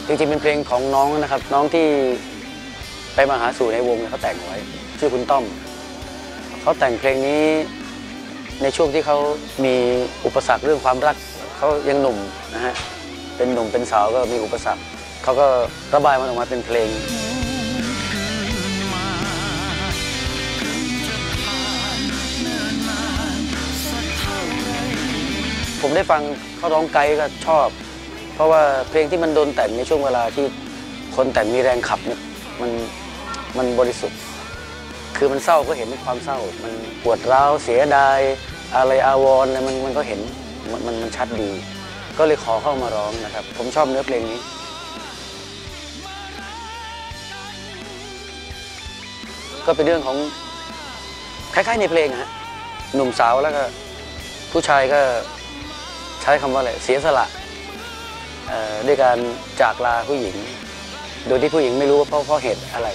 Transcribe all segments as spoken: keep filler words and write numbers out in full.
จริงๆเป็นเพลงของน้องนะครับน้องที่ไปมาหาสู่ในวงเขาแต่งไว้ชื่อคุณต้อมเขาแต่งเพลงนี้ในช่วงที่เขามีอุปสรรคเรื่องความรักเขายังหนุ่มนะฮะเป็นหนุ่มเป็นสาวก็มีอุปสรรคเขาก็ระบายมันออกมาเป็นเพลงผมได้ฟังเขาร้องไกด์ก็ชอบเพราะว่าเพลงที่มันโดนแต่งในช่วงเวลาที่คนแต่งมีแรงขับเนี่ยมันมันบริสุทธิ์คือมันเศร้าก็เห็นความเศร้ามันปวดร้าวเสียดายอะไรอาวรณ์อะไรมันมันก็เห็นมันมันมันชัดดีก็เลยขอเข้ามาร้องนะครับผมชอบเนื้อเพลงนี้ก็เป็นเรื่องของคล้ายๆในเพลงฮะหนุ่มสาวแล้วก็ผู้ชายก็ใช้คำว่าอะไรเสียสละด้วยการจากลาผู้หญิงโดยที่ผู้หญิงไม่รู้ว่าเพราะเพราะเหตุอะไร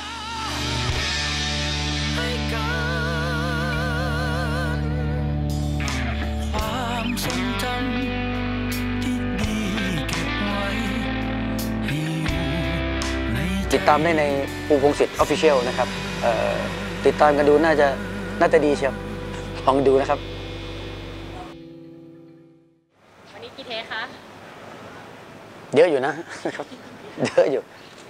ติดตามได้ในปูพงศิษฐ์ Official นะครับติดตามกันดูน่าจะน่าจะดีเชียวลองดูนะครับวันนี้กี่เทคคะเยอะอยู่นะครับเยอะอยู่